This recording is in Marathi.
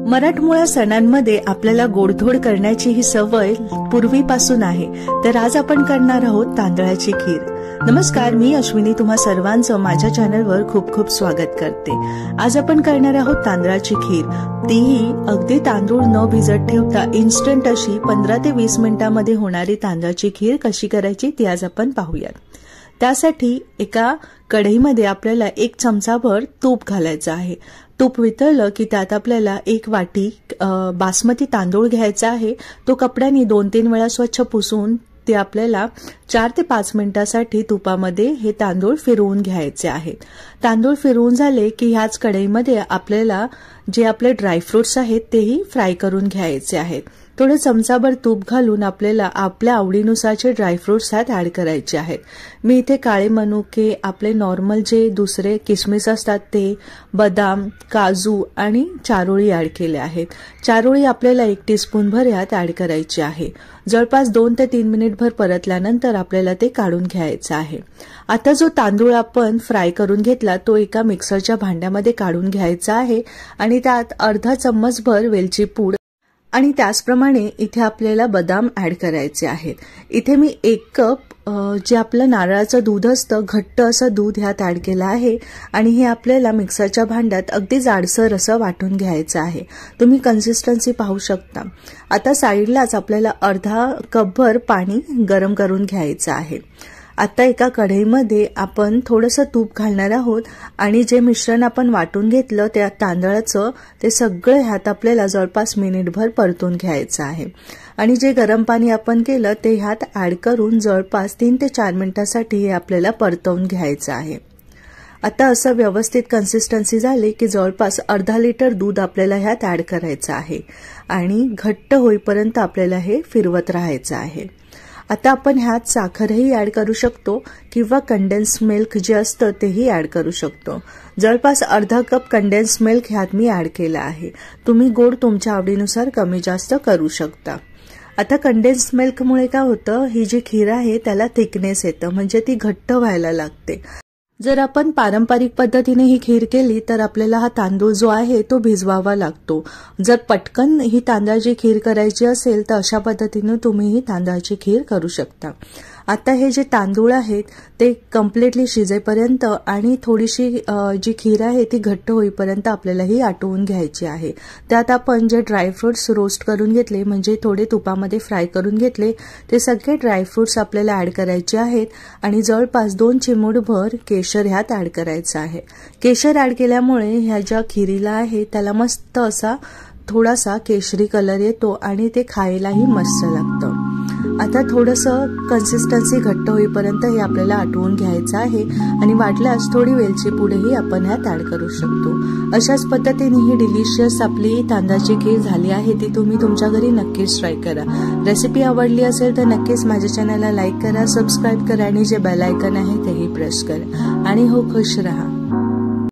मराठमोळ्या सणांमध्ये आपल्याला गोडधोड करण्याची ही सवय पूर्वीपासून आहे। तर आज आपण करणार आहोत तांदळाची खीर। नमस्कार, मी अश्विनी तुम्हा सर्वांचं माझ्या चॅनलवर खूप खूप स्वागत करते। आज आपण करणार आहोत तांदळाची खीर, तीही अगदी तांदूळ न भिजत ठेवता इन्स्टंट अशी 15 ते 20 मिनिटांमध्ये होणारी तांदळाची खीर कशी करायची ती आज आपण पाहूयात। त्यासाठी एका कढईमध्ये आपल्याला 1 चमचाभर तूप घालायचं आहे। तूप वितळलं की त्यात आपल्याला 1 वाटी बासमती तांदूळ घ्यायचा आहे। तो कपड्याने 2-3 वेळा स्वच्छ पुसून ते आपल्याला 4 ते 5 मिनिटांसाठी तुपामध्ये हे तांदूळ फिरवून घ्यायचे आहेत। तांदूळ फिरवून झाले की ह्याच कढईमध्ये आपल्याला जे आपले ड्रायफ्रुट्स आहेत तेही फ्राय करून घ्यायचे आहेत। थोडं चमचाभर तूप घालून आपल्याला आपल्या आवडीनुसारचे ड्रायफ्रुट्स ह्यात ऍड करायचे आहेत। मी इथे काळे मनुके, आपले नॉर्मल जे दुसरे किसमिस असतात ते, बदाम, काजू आणि चारोळी ऍड केले आहेत। चारोळी आपल्याला 1 टीस्पून भर यात ऍड करायची आहे। जवळपास 2 ते 3 मिनिटभर परतल्यानंतर आपल्याला ते काढून घ्यायचं आहे। आता जो तांदूळ आपण फ्राय करून घेतला तो एका मिक्सरच्या भांड्यामध्ये काढून घ्यायचा आहे आणि त्यात अर्धा चम्मचभर वेलची पूड आणि त्याचप्रमाणे इथे आपल्याला बदाम ऍड करायचे आहेत। इथे मी 1 कप जे आपलं नारळाचं दूध असतं, घट्ट असं दूध ह्यात ऍड केलं आहे आणि हे आपल्याला मिक्सरच्या भांड्यात अगदी जाडसर असं वाटून घ्यायचं आहे। तुम्ही कन्सिस्टन्सी पाहू शकता। आता साईडलाच आपल्याला अर्धा कपभर पाणी गरम करून घ्यायचं आहे। आता एका कढईमध्ये आपण थोडंसं तूप घालणार आहोत आणि जे मिश्रण आपण वाटून घेतलं त्या तांदळाचं ते सगळं ह्यात आपल्याला जवळपास मिनिटभर परतून घ्यायचं आहे आणि जे गरम पाणी आपण केलं ते ह्यात ऍड करून जवळपास 3 ते 4 मिनिटांसाठी हे आपल्याला परतवून घ्यायचं आहे। आता असं व्यवस्थित कन्सिस्टन्सी झाली की जवळपास अर्धा लिटर दूध आपल्याला ह्यात ऍड करायचं आहे आणि घट्ट होईपर्यंत आपल्याला हे फिरवत राहायचं आहे। आता आपण ह्यात साखरही ऍड करू शकतो किंवा कंडेन्स मिल्क जे असतं तेही ऍड करू शकतो। जवळपास अर्धा कप कंडेन्स मिल्क ह्यात मी ऍड केला आहे। तुम्ही गोड तुमच्या आवडीनुसार कमी जास्त करू शकता। आता कंडेन्स मिल्कमुळे काय होतं, ही जी खीर आहे त्याला थिकनेस येतं, म्हणजे ती घट्ट व्हायला लागते। जर आपण पारंपरिक पद्धतीने ही खीर केली तर आपल्याला हा तांदूळ जो आहे तो भिजवावा लागतो। जर पटकन ही तांदळाची खीर करायची असेल तर अशा पद्धतीने तुम्ही ही तांदळाची खीर करू शकता। आता हे जे तांदूळ आहेत ते कम्प्लीटली शिजेपर्यंत आणि थोडीशी जी खीर आहे ती घट्ट होईपर्यंत आपल्याला ही आटवून घ्यायची आहे। त्यात आपण जे ड्रायफ्रुट्स रोस्ट करून घेतले, म्हणजे थोडे तुपामध्ये फ्राय करून घेतले, ते सगळे ड्रायफ्रुट्स आपल्याला ऍड करायचे आहेत आणि जवळपास 2 चिमूटभर केशर ह्यात ऍड करायचं आहे। केशर ऍड केल्यामुळे ह्या ज्या खीरीला आहे त्याला मस्त असा थोडासा केशरी कलर येतो आणि ते खायलाही मस्त लागतं। आता थोडंसं कन्सिस्टन्सी घट्ट होईपर्यंत हे आपल्याला आटवून घ्यायचं आहे आणि वाटल्यास थोडी वेलची पूडही आपण ह्यात ऍड करू शकतो। अशाच पद्धतीने ही डिलिशियस आपली तांदळाची खीर झाली आहे, ती तुम्ही तुमच्या घरी नक्कीच ट्राय करा। रेसिपी आवडली असेल तर नक्कीच माझ्या चॅनलला लाईक करा, सबस्क्राईब करा आणि जे बेल आयकॉन आहे तेही प्रेस करा आणि हो खुश रहा।